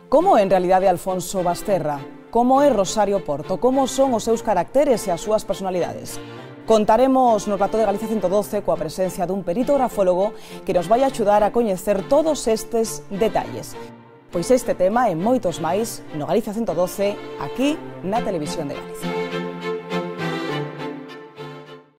Como é en realidade Alfonso Basterra? Como é Rosario Porto? Como son os seus caracteres e as súas personalidades? Contaremos no Plató de Galicia 112 coa presencia dun perito grafólogo que nos vai axudar a coñecer todos estes detalles. Pois este tema e moitos máis no Galicia 112, aquí na Televisión de Galicia.